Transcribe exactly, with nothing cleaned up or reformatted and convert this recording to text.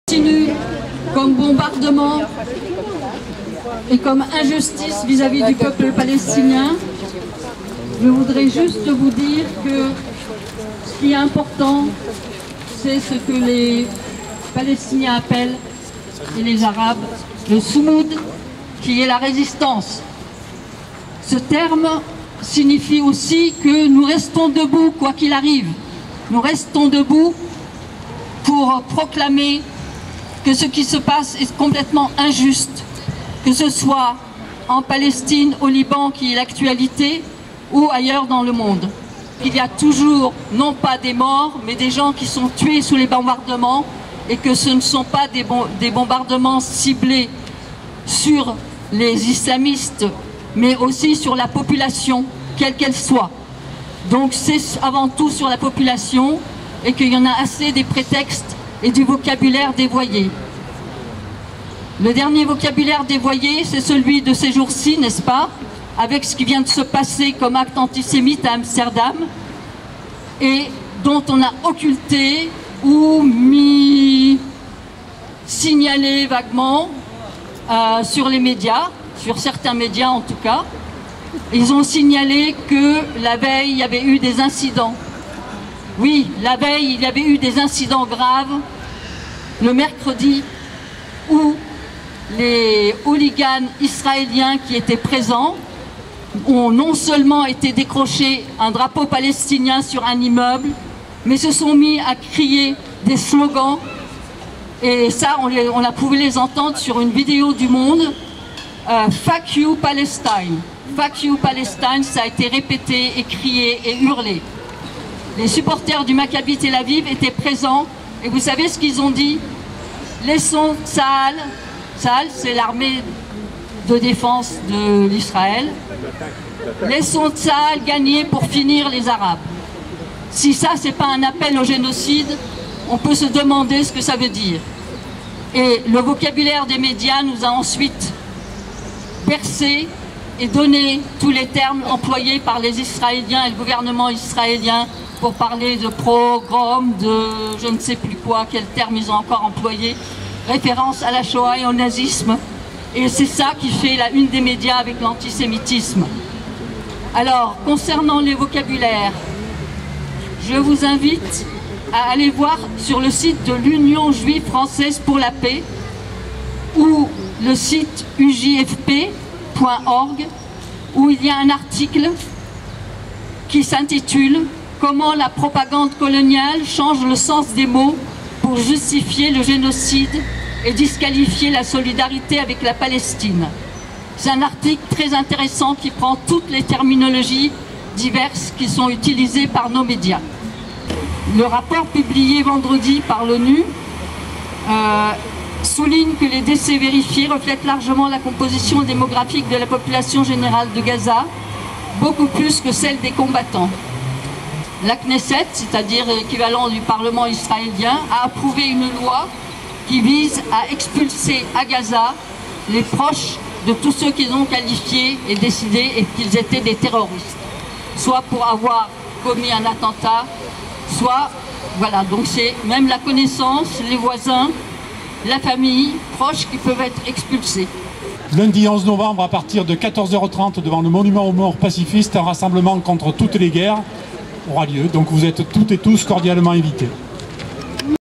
Continue comme bombardement et comme injustice vis-à-vis du peuple palestinien. Je voudrais juste vous dire que ce qui est important, c'est ce que les Palestiniens appellent, et les Arabes, le soumoud, qui est la résistance. Ce terme signifie aussi que nous restons debout, quoi qu'il arrive. Nous restons debout pour proclamer que ce qui se passe est complètement injuste, que ce soit en Palestine, au Liban, qui est l'actualité, ou ailleurs dans le monde. Il y a toujours, non pas des morts, mais des gens qui sont tués sous les bombardements, et que ce ne sont pas des, bon, des bombardements ciblés sur les islamistes, mais aussi sur la population, quelle qu'elle soit. Donc c'est avant tout sur la population, et qu'il y en a assez des prétextes et du vocabulaire dévoyé. Le dernier vocabulaire dévoyé, c'est celui de ces jours-ci, n'est-ce pas, avec ce qui vient de se passer comme acte antisémite à Amsterdam, et dont on a occulté ou mis signalé vaguement euh, sur les médias, sur certains médias en tout cas. Ils ont signalé que la veille, il y avait eu des incidents. Oui, la veille, il y avait eu des incidents graves, le mercredi, où les hooligans israéliens qui étaient présents ont non seulement été décrochés un drapeau palestinien sur un immeuble, mais se sont mis à crier des slogans. Et ça, on, les, on a pu les entendre sur une vidéo du Monde. Euh, Fuck you Palestine. Fuck you Palestine, ça a été répété et crié et hurlé. Les supporters du Maccabi Tel Aviv étaient présents et vous savez ce qu'ils ont dit? Laissons Tsahal, Tsahal c'est l'armée de défense de l'Israël, laissons Tsahal gagner pour finir les Arabes. Si ça c'est pas un appel au génocide, on peut se demander ce que ça veut dire. Et le vocabulaire des médias nous a ensuite percé et donné tous les termes employés par les Israéliens et le gouvernement israélien pour parler de pogrom, de je ne sais plus quoi, quel terme ils ont encore employé, référence à la Shoah et au nazisme. Et c'est ça qui fait la une des médias avec l'antisémitisme. Alors, concernant les vocabulaires, je vous invite à aller voir sur le site de l'Union juive française pour la paix ou le site u j f p point org où il y a un article qui s'intitule « Comment la propagande coloniale change le sens des mots pour justifier le génocide et disqualifier la solidarité avec la Palestine ». C'est un article très intéressant qui prend toutes les terminologies diverses qui sont utilisées par nos médias. Le rapport publié vendredi par l'ONU euh, souligne que les décès vérifiés reflètent largement la composition démographique de la population générale de Gaza, beaucoup plus que celle des combattants. La Knesset, c'est-à-dire l'équivalent du Parlement israélien, a approuvé une loi qui vise à expulser à Gaza les proches de tous ceux qu'ils ont qualifiés et décidé et qu'ils étaient des terroristes, soit pour avoir commis un attentat, soit, voilà, donc c'est même la connaissance, les voisins, la famille, proches qui peuvent être expulsés. Lundi onze novembre à partir de quatorze heures trente devant le monument aux morts pacifistes, un rassemblement contre toutes les guerres aura lieu, donc vous êtes toutes et tous cordialement invités.